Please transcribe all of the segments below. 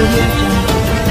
audio jungle.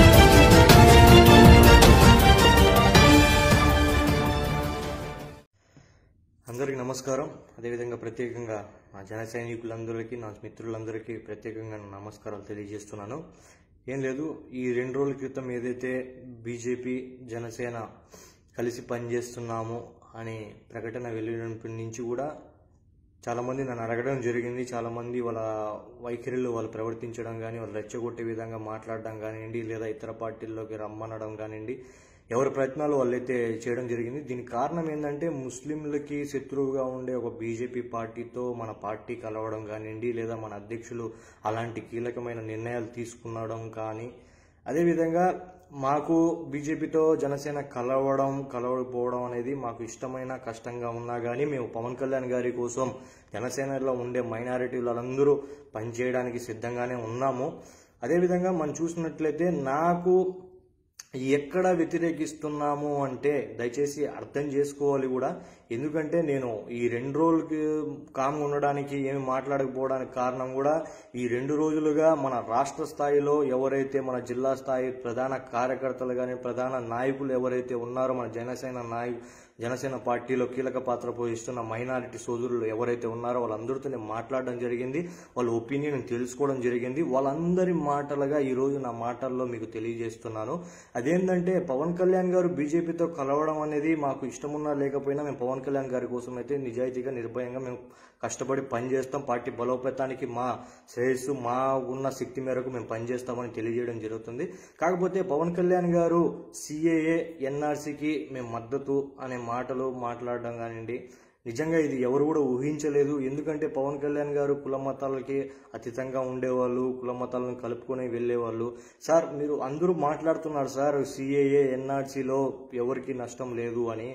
అందరికీ నమస్కారం. అదేవిధంగా ప్రత్యేకంగా నా జన సైనికులందరికీ, నా మిత్రులందరికీ ప్రత్యేకంగా నమస్కారాలు తెలియజేస్తున్నాను. ఏం లేదు, ఈ 2 రోజుల క్రితం ఏదైతే బీజేపీ జనసేన కలిసి పనిచేస్తున్నాము అని ప్రకటన వెళ్ళినప్పటి నుంచి కూడా చాలామంది నన్ను అడగడం జరిగింది. చాలామంది వాళ్ళ వైఖరిలో వాళ్ళు ప్రవర్తించడం కానీ, వాళ్ళు రెచ్చగొట్టే విధంగా మాట్లాడడం కానివ్వండి, లేదా ఇతర పార్టీల్లోకి రమ్మనడం కానివ్వండి, ఎవరి ప్రయత్నాలు వాళ్ళైతే చేయడం జరిగింది. దీనికి కారణం ఏంటంటే, ముస్లింలకి శత్రువుగా ఉండే ఒక బీజేపీ పార్టీతో మన పార్టీ కలవడం కానివ్వండి, లేదా మన అధ్యక్షులు అలాంటి కీలకమైన నిర్ణయాలు తీసుకునడం కానీ, అదేవిధంగా మాకు బీజేపీతో జనసేన కలవకపోవడం అనేది మాకు ఇష్టమైన కష్టంగా ఉన్నా కానీ మేము పవన్ కళ్యాణ్ గారి కోసం జనసేనలో ఉండే మైనారిటీలందరూ పనిచేయడానికి సిద్ధంగానే ఉన్నాము. అదేవిధంగా మనం చూసినట్లయితే నాకు ఎక్కడ వ్యతిరేకిస్తున్నాము అంటే దయచేసి అర్థం చేసుకోవాలి కూడా. ఎందుకంటే నేను ఈ 2 రోజులకి కామ్గా ఉండడానికి, ఏమి మాట్లాడకపోవడానికి కారణం కూడా ఈ 2 రోజులుగా మన రాష్ట్ర స్థాయిలో ఎవరైతే మన జిల్లా స్థాయి ప్రధాన కార్యకర్తలు కానీ, ప్రధాన నాయకులు ఎవరైతే ఉన్నారో, మన జనసేన పార్టీలో కీలక పాత్ర పోషిస్తున్న మైనారిటీ సోదరులు ఎవరైతే ఉన్నారో వాళ్ళందరితో నేను మాట్లాడడం జరిగింది. వాళ్ళ ఒపీనియన్ తెలుసుకోవడం జరిగింది. వాళ్ళందరి మాటలుగా ఈరోజు నా మాటల్లో మీకు తెలియజేస్తున్నాను. అదేంటంటే, పవన్ కళ్యాణ్ గారు బీజేపీతో కలవడం అనేది మాకు ఇష్టమున్నా లేకపోయినా మేము పవన్ కళ్యాణ్ గారి కోసం అయితే నిజాయితీగా, నిర్భయంగా మేము కష్టపడి పనిచేస్తాం. పార్టీ బలోపేతానికి మా శ్రేయస్సు, మా ఉన్న శక్తి మేరకు మేము పనిచేస్తామని తెలియజేయడం జరుగుతుంది. కాకపోతే పవన్ కళ్యాణ్ గారు సిఏఏ, ఎన్ఆర్సీకి మేము మద్దతు అనే మాటలు మాట్లాడడం కానివ్వండి, నిజంగా ఇది ఎవరు కూడా ఊహించలేదు. ఎందుకంటే పవన్ కళ్యాణ్ గారు కుల మతాలకి అతీతంగా ఉండేవాళ్ళు, కుల మతాలను కలుపుకొని వెళ్ళేవాళ్ళు. సార్, మీరు అందరూ మాట్లాడుతున్నారు సార్ సిఏఏ, ఎన్ఆర్సీలో ఎవరికి నష్టం లేదు అని.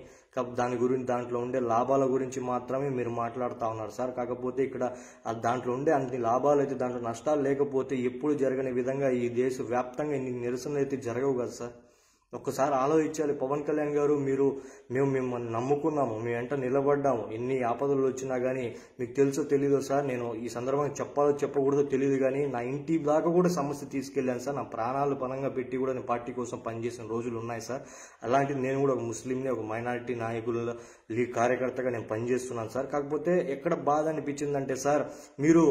దాంట్లో ఉండే లాభాల గురించి మాత్రమే మీరు మాట్లాడుతూ ఉన్నారు సార్. కాకపోతే ఇక్కడ దాంట్లో ఉండే అన్ని లాభాలు అయితే, దాంట్లో నష్టాలు లేకపోతే ఎప్పుడు జరగని విధంగా ఈ దేశ వ్యాప్తంగా ఇన్ని నిరసనలు అయితే జరగవు కదా సార్. ఒక్కసారి ఆలోచించాలి. పవన్ కళ్యాణ్ గారు, మేము మిమ్మల్ని నమ్ముకున్నాము, మీ వెంట నిలబడ్డాము. ఎన్ని ఆపదలు వచ్చినా కానీ మీకు తెలుసో తెలీదో సార్, నేను ఈ సందర్భంగా చెప్పాలో చెప్పకూడదో తెలియదు కానీ నా ఇంటి దాకా కూడా సమస్య తీసుకెళ్లాను సార్. నా ప్రాణాలు పనంగా పెట్టి కూడా నేను పార్టీ కోసం పనిచేసిన రోజులు ఉన్నాయి సార్. అలాంటిది నేను కూడా ఒక ముస్లింని, ఒక మైనారిటీ నాయకుల కార్యకర్తగా నేను పనిచేస్తున్నాను సార్. కాకపోతే ఎక్కడ బాధ అనిపించిందంటే సార్, మీరు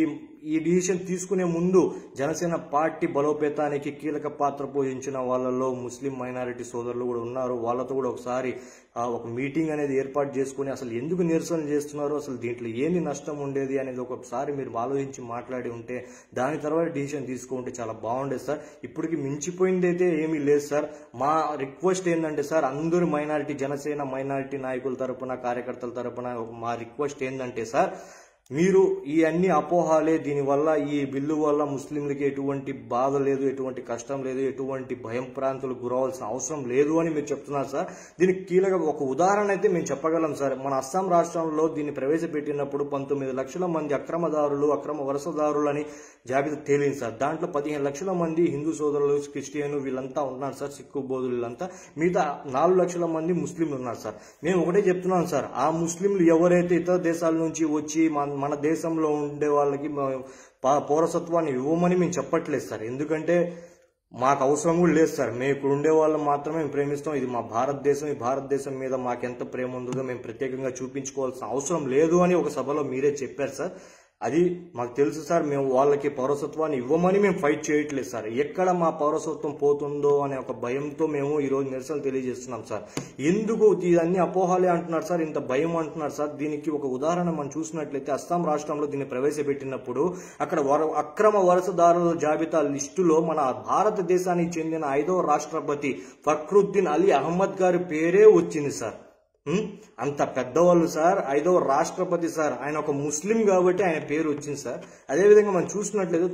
ఈ డిసిషన్ తీసుకునే ముందు జనసేన పార్టీ బలోపేతానికి కీలక పాత్ర పోషించిన వాళ్ళలో ముస్లిం మైనారిటీ సోదరులు కూడా ఉన్నారు. వాళ్ళతో కూడా ఒకసారి ఒక మీటింగ్ అనేది ఏర్పాటు చేసుకుని అసలు ఎందుకు నిరసన చేస్తున్నారు, అసలు దీంట్లో ఏంది నష్టం ఉండేది అనేది ఒకసారి మీరు ఆలోచించి మాట్లాడి ఉంటే, దాని తర్వాత డిసిషన్ తీసుకుంటే చాలా బాగుండేది సార్. ఇప్పటికి మించిపోయింది అయితే ఏమీ లేదు సార్. మా రిక్వెస్ట్ ఏంటంటే సార్, అందరూ జనసేన మైనారిటీ నాయకుల తరపున, కార్యకర్తల తరపున మా రిక్వెస్ట్ ఏంటంటే సార్, మీరు ఈ అన్ని అపోహాలే, దీనివల్ల ఈ బిల్లు వల్ల ముస్లింలకి ఎటువంటి బాధ లేదు, ఎటువంటి కష్టం లేదు, ఎటువంటి భయం ప్రాంతాలకు గురవలసిన అవసరం లేదు అని మీరు చెప్తున్నారు సార్. దీనికి కీలక ఒక ఉదాహరణ అయితే మేము చెప్పగలం సార్. మన అస్సాం రాష్ట్రంలో దీన్ని ప్రవేశపెట్టినప్పుడు 19 లక్షల మంది అక్రమ వలసదారులు అని జాబితా తేలింది సార్. దాంట్లో 15 లక్షల మంది హిందూ సోదరులు, క్రిస్టియన్ వీళ్ళంతా ఉన్నారు సార్, సిక్కు బౌద్ధులు వీళ్ళంతా. మిగతా 4 లక్షల మంది ముస్లింలు ఉన్నారు సార్. మేము ఒకటే చెప్తున్నాం సార్, ఆ ముస్లింలు ఎవరైతే ఇతర దేశాల నుంచి వచ్చి మన దేశంలో ఉండే వాళ్ళకి పౌరసత్వాన్ని ఇవ్వమని మేము చెప్పట్లేదు సార్. ఎందుకంటే మాకు అవసరం కూడా లేదు సార్. మేము ఇక్కడ ఉండే వాళ్ళని మాత్రమే మేము ప్రేమిస్తాం. ఇది మా భారతదేశం. ఈ భారతదేశం మీద మాకెంత ప్రేమ ఉందో మేము ప్రత్యేకంగా చూపించుకోవాల్సిన అవసరం లేదు అని ఒక సభలో మీరే చెప్పారు సార్. అది మాకు తెలుసు సార్. మేము వాళ్ళకి పౌరసత్వాన్ని ఇవ్వమని మేము ఫైట్ చేయట్లేదు సార్. ఎక్కడ మా పౌరసత్వం పోతుందో అనే ఒక భయంతో మేము ఈరోజు నిరసన తెలియజేస్తున్నాం సార్. ఎందుకు ఇవన్నీ అపోహాలే అంటున్నారు సార్, ఇంత భయం అంటున్నారు సార్. దీనికి ఒక ఉదాహరణ మనం చూసినట్లయితే, అస్సాం రాష్ట్రంలో దీన్ని ప్రవేశపెట్టినప్పుడు అక్కడ అక్రమ వలసదారుల జాబితా లిస్టులో మన భారతదేశానికి చెందిన 5వ రాష్ట్రపతి ఫక్రుద్దీన్ అలీ అహ్మద్ గారి పేరే వచ్చింది సార్. అంత పెద్దవాళ్ళు సార్, 5వ రాష్ట్రపతి సార్. ఆయన ఒక ముస్లిం కాబట్టి ఆయన పేరు వచ్చింది సార్. అదేవిధంగా మనం చూసినట్లయితే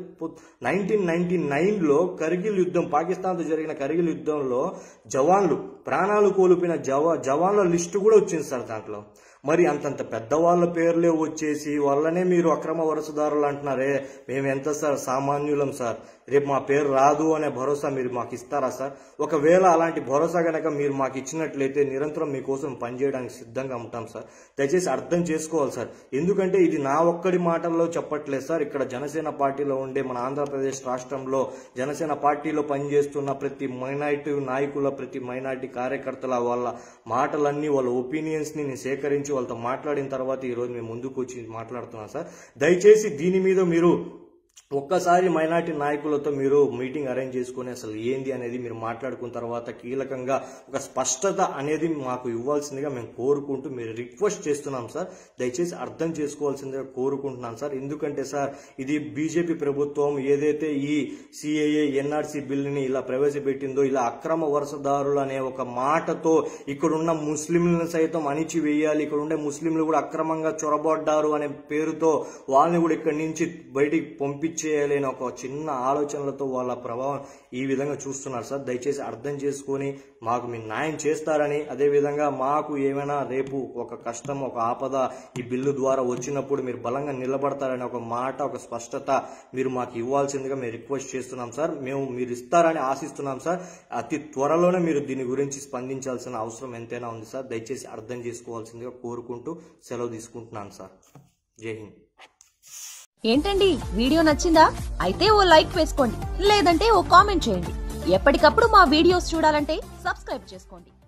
1999లో కర్గిల్ యుద్ధం, పాకిస్తాన్తో జరిగిన కర్గిల్ యుద్ధంలో జవాన్లు ప్రాణాలు కోల్పోయిన జవాన్ల లిస్టు కూడా వచ్చింది సార్. దాంట్లో మరి అంతంత పెద్దవాళ్ళ పేర్లే వచ్చేసి వాళ్ళనే మీరు అక్రమ వారసుదారులు అంటున్నారే, మేము ఎంత సార్ సామాన్యులం సార్, రేపు మా పేరు రాదు అనే భరోసా మీరు మాకు ఇస్తారా సార్? ఒకవేళ అలాంటి భరోసా కనుక మీరు మాకు ఇచ్చినట్లయితే నిరంతరం మీకోసం పనిచేయడానికి సిద్ధంగా ఉంటాం సార్. దయచేసి అర్థం చేసుకోవాలి సార్. ఎందుకంటే ఇది నా ఒక్కడి మాటల్లో చెప్పట్లేదు సార్. ఇక్కడ జనసేన పార్టీలో ఉండే మన ఆంధ్రప్రదేశ్ రాష్ట్రంలో జనసేన పార్టీలో పనిచేస్తున్న ప్రతి మైనారిటీ నాయకుల, ప్రతి మైనారిటీ కార్యకర్తల వాళ్ళ మాటలన్నీ, వాళ్ళ ఒపీనియన్స్ ని నేను సేకరించి వాళ్ళతో మాట్లాడిన తర్వాత ఈరోజు మేము ముందుకు వచ్చి మాట్లాడుతున్నాం సార్. దయచేసి దీని మీద మీరు ఒక్కసారి మైనార్టీ నాయకులతో మీరు మీటింగ్ అరేంజ్ చేసుకుని అసలు ఏంది అనేది మీరు మాట్లాడుకున్న తర్వాత కీలకంగా ఒక స్పష్టత అనేది మాకు ఇవ్వాల్సిందిగా మేము కోరుకుంటూ మీరు రిక్వెస్ట్ చేస్తున్నాం సార్. దయచేసి అర్థం చేసుకోవాల్సిందిగా కోరుకుంటున్నాను సార్. ఎందుకంటే సార్ ఇది బీజేపీ ప్రభుత్వం ఏదైతే ఈ సిఏఏ ఎన్ఆర్సీ బిల్లుని ఇలా ప్రవేశపెట్టిందో, ఇలా అక్రమ వలసదారులు అనే ఒక మాటతో ఇక్కడున్న ముస్లింలను సైతం అణిచివేయాలి, ఇక్కడ ఉండే ముస్లింలు కూడా అక్రమంగా చొరబడ్డారు అనే పేరుతో వాళ్ళని కూడా ఇక్కడి నుంచి బయటికి పంపించేయాలి అనే ఒక చిన్న ఆలోచనలతో వాళ్ళ ప్రభావం ఈ విధంగా చూస్తున్నారు సార్. దయచేసి అర్థం చేసుకొని మాకు మీరు న్యాయం చేస్తారని, అదేవిధంగా మాకు ఏమైనా రేపు ఒక కష్టం, ఒక ఆపద ఈ బిల్లు ద్వారా వచ్చినప్పుడు మీరు బలంగా నిలబడతారని ఒక మాట, ఒక స్పష్టత మీరు మాకు ఇవ్వాల్సిందిగా మేము రిక్వెస్ట్ చేస్తున్నాం సార్. మీరు ఇస్తారని ఆశిస్తున్నాం సార్. అతి త్వరలోనే మీరు దీని గురించి స్పందించాల్సిన అవసరం ఎంతైనా ఉంది సార్. దయచేసి అర్థం చేసుకోవాల్సిందిగా కోరుకుంటూ సెలవు తీసుకుంటున్నాను సార్. జై హింద్. ఏంటండి వీడియో నచ్చిందా? అయితే ఓ లైక్ వేసుకోండి, లేదంటే ఓ కామెంట్ చేయండి. ఎప్పటికప్పుడు మా వీడియోస్ చూడాలంటే సబ్స్క్రైబ్ చేసుకోండి.